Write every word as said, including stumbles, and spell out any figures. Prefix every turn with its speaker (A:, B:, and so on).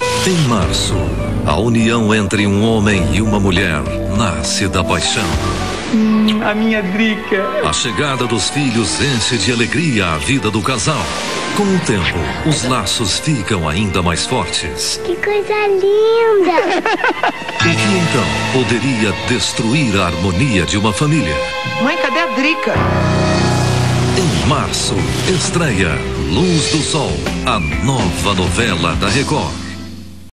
A: Em março, a união entre um homem e uma mulher nasce da paixão.
B: Hum, a minha Drica.
A: A chegada dos filhos enche de alegria a vida do casal. Com o tempo, os laços ficam ainda mais fortes.
C: Que coisa linda!
A: O que então poderia destruir a harmonia de uma família?
B: Mãe, cadê a Drica?
A: Em março, estreia Luz do Sol, a nova novela da Record.